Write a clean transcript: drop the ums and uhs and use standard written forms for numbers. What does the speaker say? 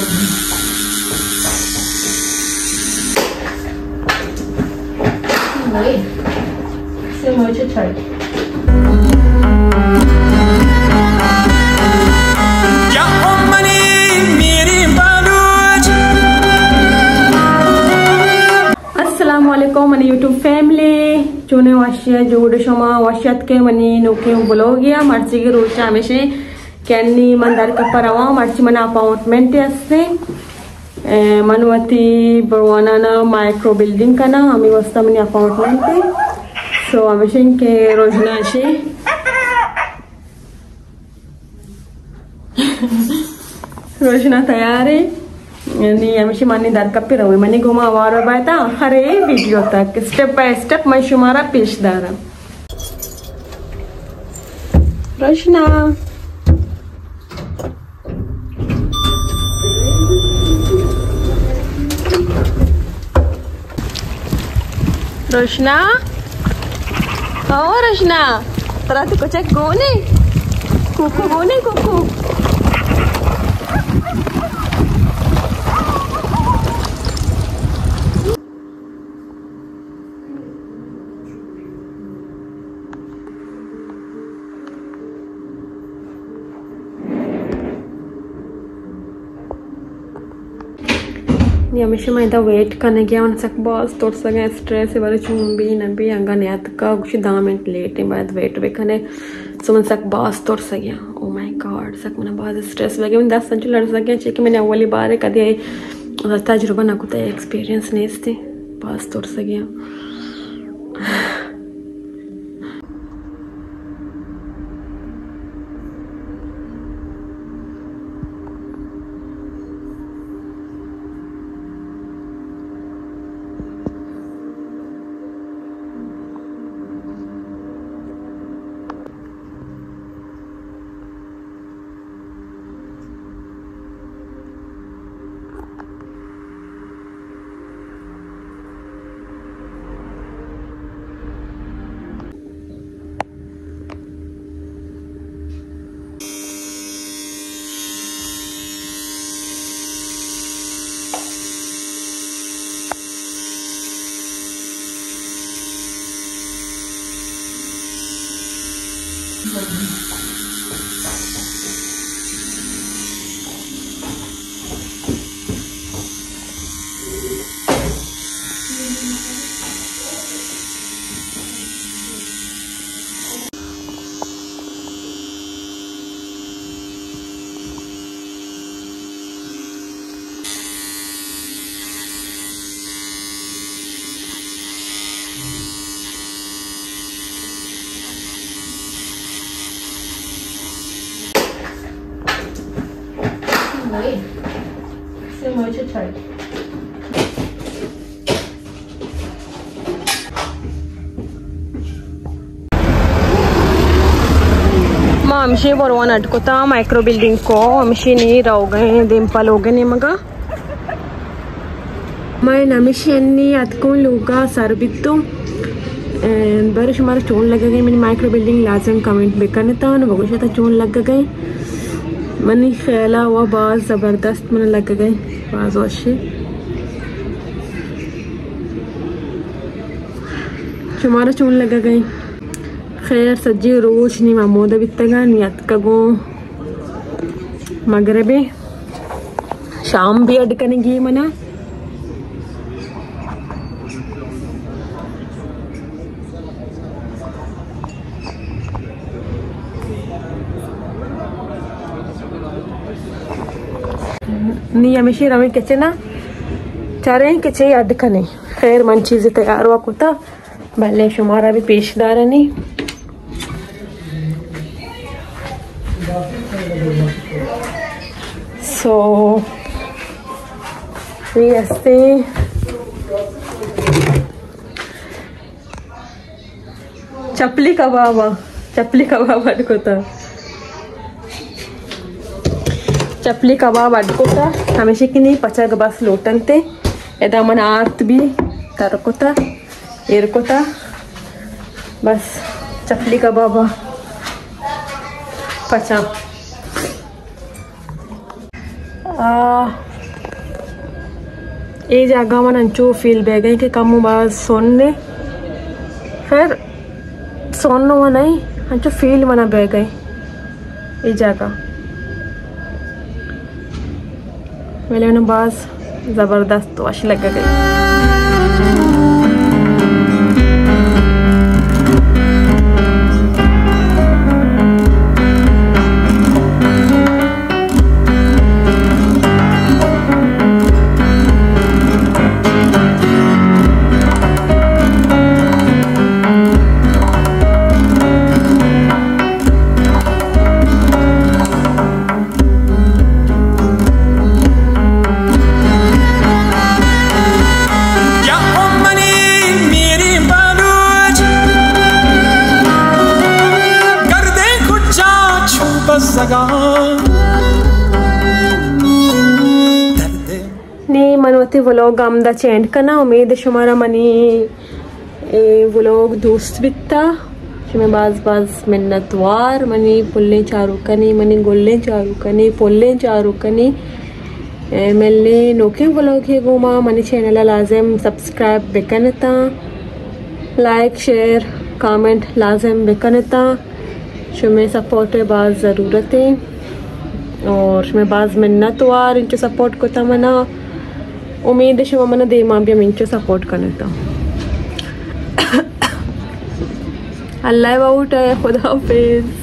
Assalamualaikum mani YouTube family chune washya jude shoma washyat ke mani noke blogia marchi ge rocha ameshe kenni mandar ka parawa marchi mana apartment asse manwati barwana na micro building kana ami wasta mani apartment so ameshe ke rojna she rojna तैयार है नहीं हमेशा मानी दार कपे रहो money घुमा वारा बाता हर एक वीडियो तक स्टेप बाय स्टेप मैं शुमारा पेश दारा रोशना रोशना ओ रोशना तरा तो कुछ गोने कुकू गोने कुकू हमेशा मैं वेट करने गया उन सक बॉस तोड़ सके स्ट्रेस वाले चुंबी नबी अंगा नियत का कुछ 10 मिनट लेट है बाद वेट वे करने सो मन सक बॉस तोड़ सके ओ माय गॉड सक मैंने बहुत स्ट्रेस लगे मैं 10 संचु लड़ सके चेक मैंने अव्वली बार कदे तजुर्बा ना कुछ एक्सपीरियंस नहीं थी बॉस तोड़ सके आमशी बरोवन अटकोता माइक्रो बिल्डिंग को आमशी नी राव गए दिंपल हो गए मगा मैं नमिशी अतको लूगा सर बित्तु बरश हमारा चोन लग गई मैंने माइक्रो बिल्डिंग लाजम कमेंट बेकने था ना बगुशा था चोन लग गई मनी ख्याला हुआ बाज ज़बरदस्त मन लग गई बाज वाशे हमारा चोन लग गई खैर सज्जी रोश नी मामूदा बितगा नियत कगो मगरबे शाम भी अड कनेगी मना नी हमेशा रवि कचे ना चारे कचे अड कने खैर मन चीज़ तैयार हुआ कुता भले शुमारा भी पेशदार है नहीं सो ऐसे चपली कबाब अडकोता चपली कबाब अडकोता हमेशा की नहीं पचग बस लोटनते एदा मन आर्त भी तरकोता एरकोता बस चपली कबाब पचा ये जगह मन अंचू फील बेगई कि कम बाज सोने फिर सोनो वो नहीं अंचू फील मना बेगई ये जगह मेले में बाज जबरदस्त वाश लग गई। नी मनवती व्लॉग आमदा चेंड करना उम्मीद है शुमारा मनी व्लॉग दोस्त बिता शुमे बाज मिन्नतवार मनी पुल्ले चारू कनी मनी गोल्ले चारू कनी पुल्ले चारू कनी मेले नोके व्लॉग है गोमा मनी चैनल लाजिम सब्सक्राइब बेकनता लाइक शेयर कमेंट लाजिम बेकनता शुमे सपोर्ट बाज ज़रूरत है और शुमे बाज मिन्नतवार इंचो सपोर्ट को तमना उम्मीद है शुमा मना देमा भी हम इंचो सपोर्ट करने था। अल्लाह बाउट है खुदा हाफिज़।